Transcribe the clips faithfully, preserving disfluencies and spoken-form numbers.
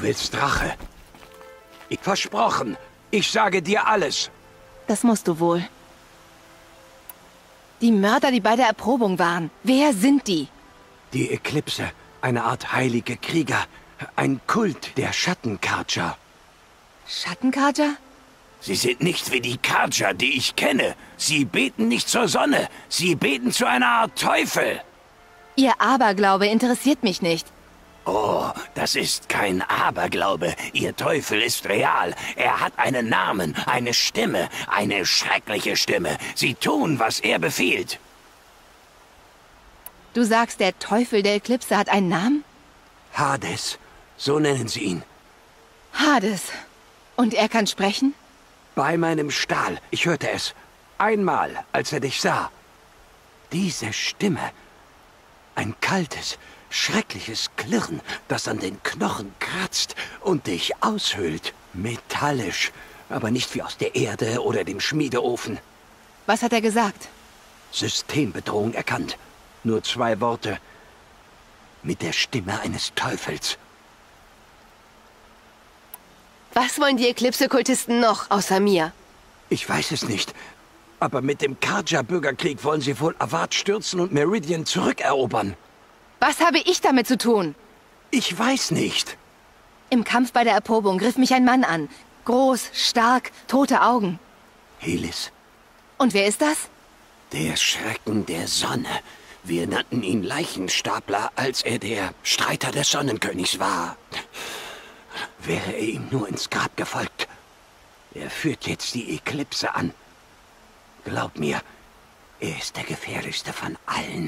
willst Rache. Ich versprochen, ich sage dir alles. Das musst du wohl. Die Mörder, die bei der Erprobung waren, wer sind die? Die Eklipse, eine Art heilige Krieger. Ein Kult der Schattenkarcher. Schattenkarcher? Sie sind nicht wie die Karcher, die ich kenne. Sie beten nicht zur Sonne. Sie beten zu einer Art Teufel. Ihr Aberglaube interessiert mich nicht. Oh, das ist kein Aberglaube. Ihr Teufel ist real. Er hat einen Namen, eine Stimme, eine schreckliche Stimme. Sie tun, was er befiehlt. Du sagst, der Teufel der Eklipse hat einen Namen? Hades, so nennen sie ihn. Hades. Und er kann sprechen? Bei meinem Stahl, ich hörte es. Einmal, als er dich sah. Diese Stimme. Ein kaltes, schreckliches Klirren, das an den Knochen kratzt und dich aushöhlt. Metallisch, aber nicht wie aus der Erde oder dem Schmiedeofen. Was hat er gesagt? Systembedrohung erkannt. Nur zwei Worte. Mit der Stimme eines Teufels. Was wollen die Eklipse-Kultisten noch, außer mir? Ich weiß es nicht. Aber mit dem Karja-Bürgerkrieg wollen sie wohl Avad stürzen und Meridian zurückerobern. Was habe ich damit zu tun? Ich weiß nicht. Im Kampf bei der Erprobung griff mich ein Mann an. Groß, stark, tote Augen. Helis. Und wer ist das? Der Schrecken der Sonne. Wir nannten ihn Leichenstapler, als er der Streiter des Sonnenkönigs war. Wäre er ihm nur ins Grab gefolgt. Er führt jetzt die Eklipse an. Glaub mir, er ist der gefährlichste von allen.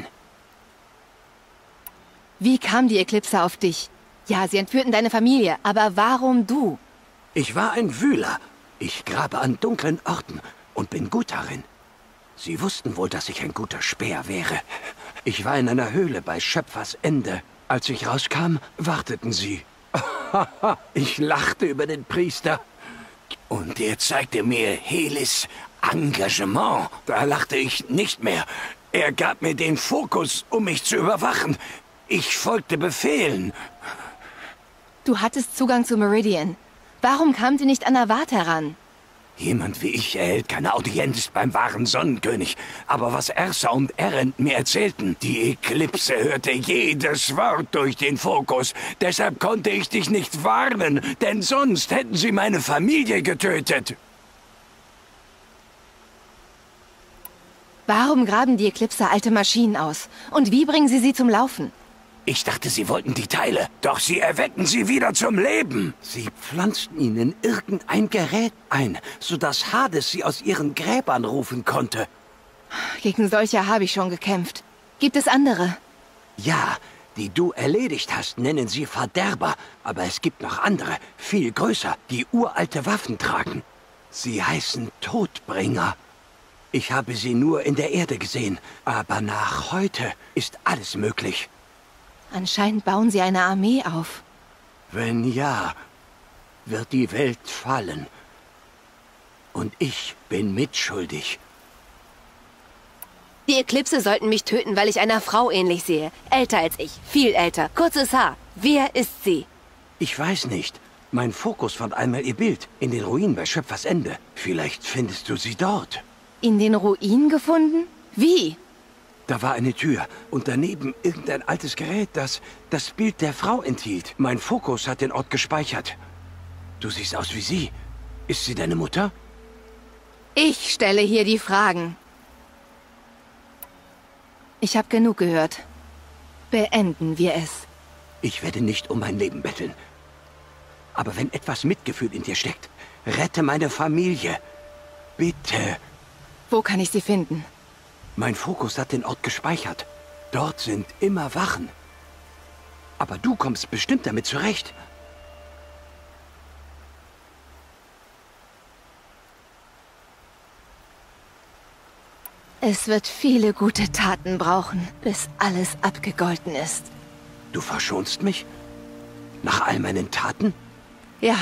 Wie kam die Eklipse auf dich? Ja, sie entführten deine Familie, aber warum du? Ich war ein Wühler. Ich grabe an dunklen Orten und bin gut darin. Sie wussten wohl, dass ich ein guter Späher wäre. Ich war in einer Höhle bei Schöpfers Ende. Als ich rauskam, warteten sie. Ich lachte über den Priester. Und er zeigte mir Helis Engagement. Da lachte ich nicht mehr. Er gab mir den Fokus, um mich zu überwachen. Ich folgte Befehlen. Du hattest Zugang zu Meridian. Warum kam sie nicht an Avad heran? Jemand wie ich erhält keine Audienz beim wahren Sonnenkönig. Aber was Ersa und Erend mir erzählten, die Eklipse hörte jedes Wort durch den Fokus. Deshalb konnte ich dich nicht warnen, denn sonst hätten sie meine Familie getötet. Warum graben die Eklipse alte Maschinen aus? Und wie bringen sie sie zum Laufen? Ich dachte, sie wollten die Teile, doch sie erwecken sie wieder zum Leben. Sie pflanzten ihnen irgendein Gerät ein, sodass Hades sie aus ihren Gräbern rufen konnte. Gegen solche habe ich schon gekämpft. Gibt es andere? Ja, die du erledigt hast, nennen sie Verderber. Aber es gibt noch andere, viel größer, die uralte Waffen tragen. Sie heißen Todbringer. Ich habe sie nur in der Erde gesehen, aber nach heute ist alles möglich. Anscheinend bauen sie eine Armee auf. Wenn ja, wird die Welt fallen. Und ich bin mitschuldig. Die Eklipse sollten mich töten, weil ich einer Frau ähnlich sehe. Älter als ich, viel älter, kurzes Haar. Wer ist sie? Ich weiß nicht. Mein Fokus fand einmal ihr Bild in den Ruinen bei Schöpfers Ende. Vielleicht findest du sie dort. In den Ruinen gefunden? Wie? Da war eine Tür und daneben irgendein altes Gerät, das das Bild der Frau enthielt. Mein Fokus hat den Ort gespeichert. Du siehst aus wie sie. Ist sie deine Mutter? Ich stelle hier die Fragen. Ich habe genug gehört. Beenden wir es. Ich werde nicht um mein Leben betteln. Aber wenn etwas Mitgefühl in dir steckt, rette meine Familie. Bitte. Wo kann ich sie finden? Mein Fokus hat den Ort gespeichert. Dort sind immer Wachen. Aber du kommst bestimmt damit zurecht. Es wird viele gute Taten brauchen, bis alles abgegolten ist. Du verschonst mich? Nach all meinen Taten? Ja.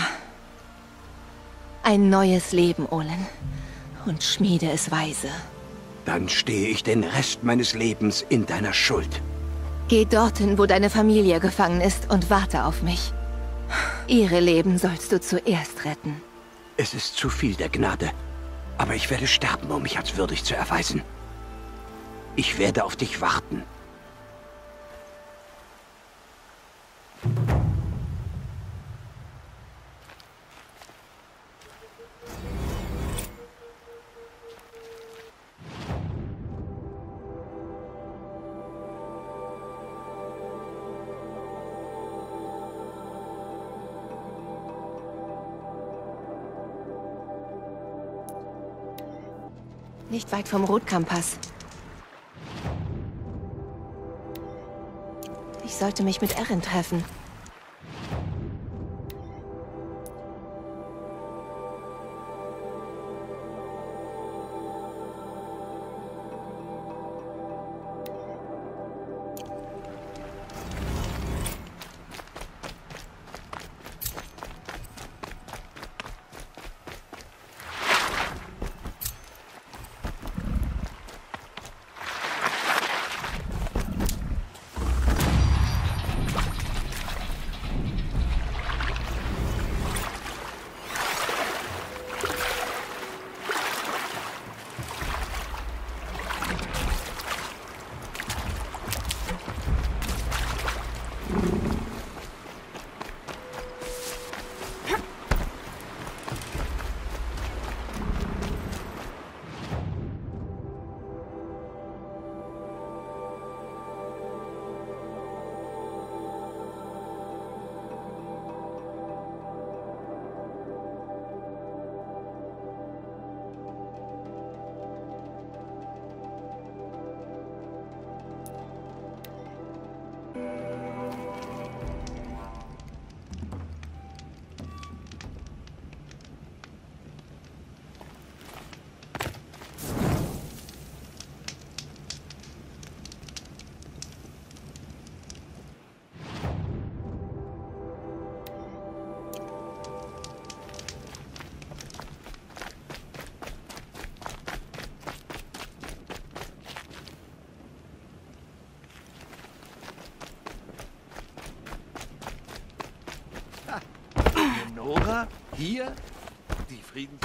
Ein neues Leben, Olin. Und schmiede es weise. Dann stehe ich den Rest meines Lebens in deiner Schuld. Geh dorthin, wo deine Familie gefangen ist, und warte auf mich. Ihre Leben sollst du zuerst retten. Es ist zu viel der Gnade. Aber ich werde sterben, um mich als würdig zu erweisen. Ich werde auf dich warten. Nicht weit vom Rotkampass. Ich sollte mich mit Erin treffen. Nora, hier die Frieden.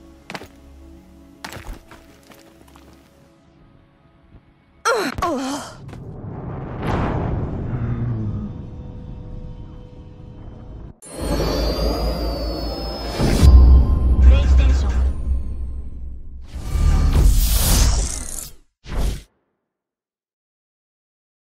Oh.